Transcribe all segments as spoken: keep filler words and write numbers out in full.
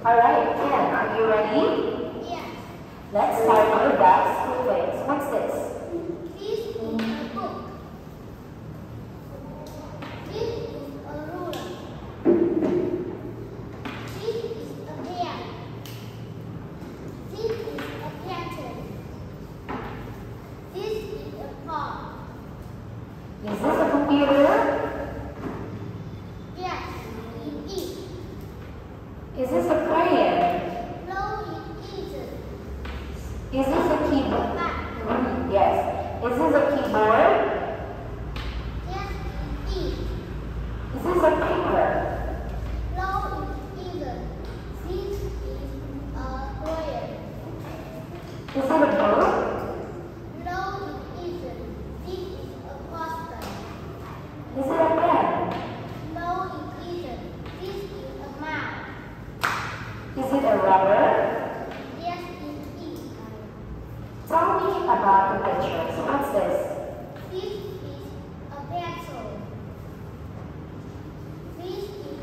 Alright, Ken, are you ready? Yes. Let's start our dots quiz. What's this? This is a book. This is a ruler. This is a pen. This is a pencil. This is a pen. Is this a computer? Yes, it is. Is this a crayon? No, it isn't. Is this a keyboard? Back. Mm, yes. Is this a keyboard? Yes, it is. Is this a paper? No, it isn't. This is a crayon. Is it a book? No, it isn't. This is a poster. Is it a pen? No, it isn't. This is a mouse. Is it a rubber? Yes, it is. Tell me about the pictures. What's this? This is a pencil. This is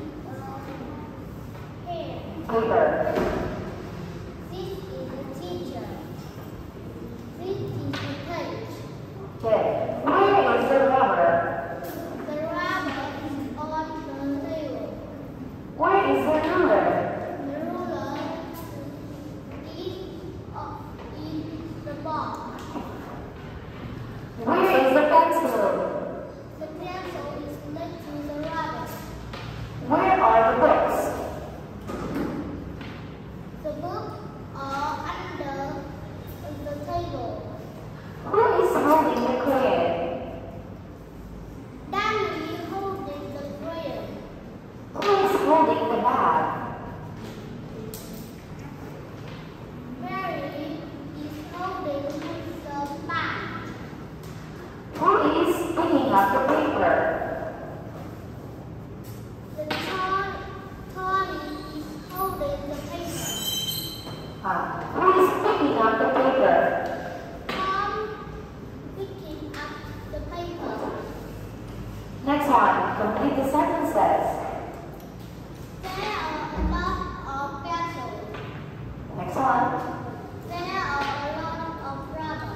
a pen. Paper. This is a teacher. This is a page. Okay. Where is the rubber? The rubber is on the table. Where is the ruler? The ruler is uh, in the box. Where is the pencil? The pencil is next to the rubber. Where are the books? The books are under the table. Who is holding the crayon? Danny holding the crayon. Who is holding the bag? Mary is holding the bag. Who is picking up the paper? The toy, Tony is holding the paper. Ah, who is picking up the paper? Tom picking up the paper. Next one, complete the sentences. There are a lot of pencils. Next one. There are a lot of rubber.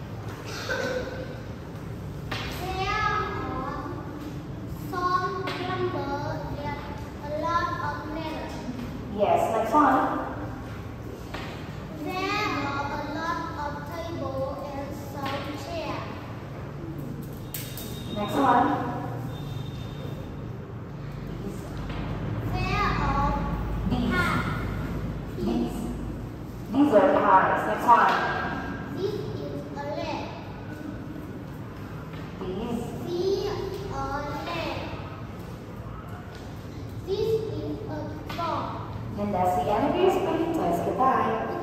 There are some lumber and a lot of metal. Yes, next one. There are a lot of tables and some chairs. Next one. There are These. cars. These. These are cars. Next one. This is a leg. These. See a leg. This is a ball. And that's the end of your speaking test. Goodbye.